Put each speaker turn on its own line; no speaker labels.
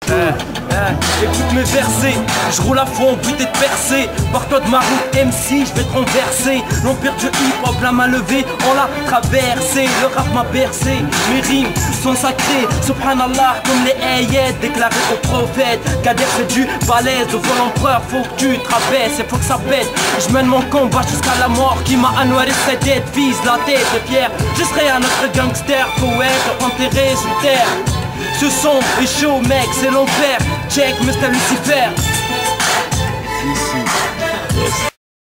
Écoute mes versets, je roule à fond, but est percé. Pars-toi de ma route MC, je vais te renverser. L'empire du hip-hop, la main levée, on l'a traversé. Le rap m'a bercé, mes rimes sont sacrées. Subhanallah, comme les ayeds déclarés au prophète. Kader fait du balèze, devant l'empereur, faut que tu te rabaisses, et faut que ça pète. Je mène mon combat jusqu'à la mort qui m'a annoiré sa tête. Vise la tête fière, je serai un autre gangster, poète enterré sous terre. Ce son est chaud mec, c'est l'enfer. Check Mr Lucifer.